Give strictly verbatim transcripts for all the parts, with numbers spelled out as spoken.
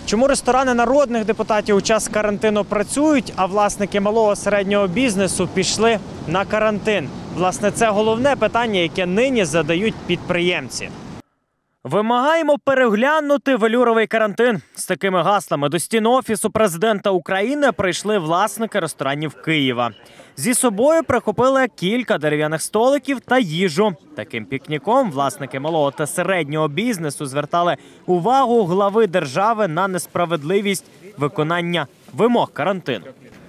Чому ресторани народних депутатів у час карантину працюють, а власники малого середнього бізнесу пішли на карантин? Власне, це головне питання, яке нині задають підприємці. Вимагаємо переглянути велюровий карантин. З такими гаслами до стін Офісу президента України прийшли власники ресторанів Києва. Зі собою прихопили кілька дерев'яних столиків та їжу. Таким пікніком власники малого та середнього бізнесу звертали увагу глави держави на несправедливість виконання вимог карантину.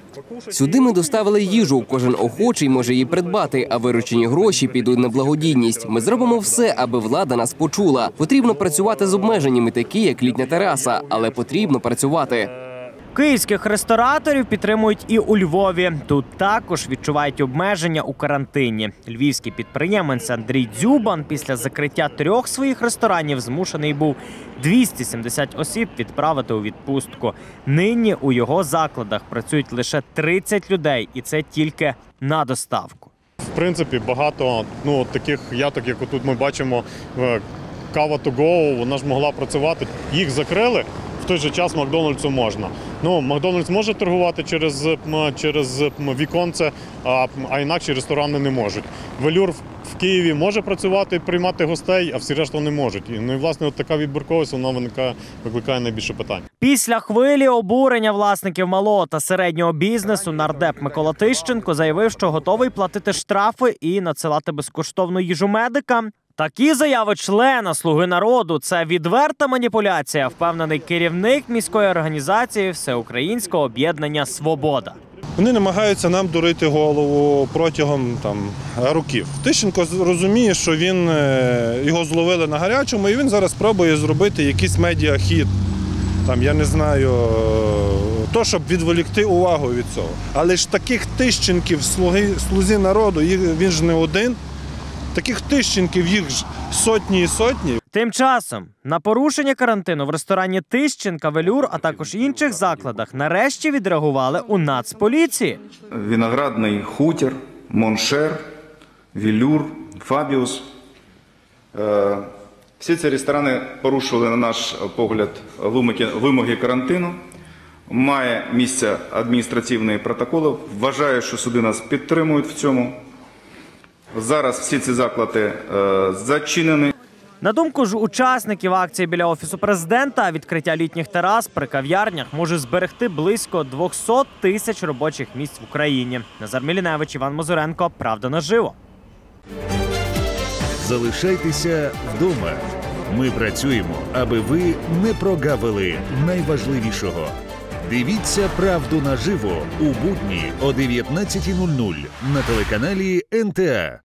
Сюди ми доставили їжу. Кожен охочий може її придбати, а виручені гроші підуть на благодійність. Ми зробимо все, аби влада нас почула. Потрібно працювати з обмеженнями, такі як літня тераса, але потрібно працювати. Київських рестораторів підтримують і у Львові. Тут також відчувають обмеження у карантині. Львівський підприємець Андрій Дзюбан після закриття трьох своїх ресторанів змушений був двісті сімдесят осіб відправити у відпустку. Нині у його закладах працюють лише тридцять людей, і це тільки на доставку. В принципі, багато ну, таких яток, як тут ми бачимо, Кава ту гоу, вона ж могла працювати. Їх закрили. В той же час Макдональдсу можна. Ну, Макдональдс може торгувати через, через віконце, а, а інакше ресторани не можуть. Велюр в Києві може працювати, приймати гостей, а всі решта не можуть. І, ну, і, власне, от така відбірковість, вона виникає, викликає найбільше питань. Після хвилі обурення власників малого та середнього бізнесу нардеп Микола Тищенко заявив, що готовий платити штрафи і надсилати безкоштовну їжу медикам. Такі заяви члена «Слуги народу» – це відверта маніпуляція, впевнений керівник міської організації Всеукраїнського об'єднання «Свобода». Вони намагаються нам дурити голову протягом там, років. Тищенко розуміє, що він, його зловили на гарячому, і він зараз спробує зробити якийсь медіахід. Там, я не знаю, то, щоб відволікти увагу від цього. Але ж таких Тищенків «Слуги, слузі народу» він ж не один. Таких Тищенків їх ж сотні і сотні. Тим часом на порушення карантину в ресторані Тищенка, Велюр, а також інших закладах нарешті відреагували у Нацполіції. Виноградний хутір, Моншер, Велюр, Фабіус. Всі ці ресторани порушували, на наш погляд, вимоги карантину. Має місце адміністративні протоколи. Вважаю, що суди нас підтримують в цьому. Зараз всі ці заклади е, зачинені. На думку ж учасників акції біля Офісу президента, відкриття літніх терас при кав'ярнях може зберегти близько двісті тисяч робочих місць в Україні. Назар Міліневич, Іван Мозуренко. Правда наживо. Залишайтеся вдома. Ми працюємо, аби ви не прогавили найважливішого. Дивіться «Правду наживо» у будні о дев'ятнадцятій нуль нуль на телеканалі ен те а.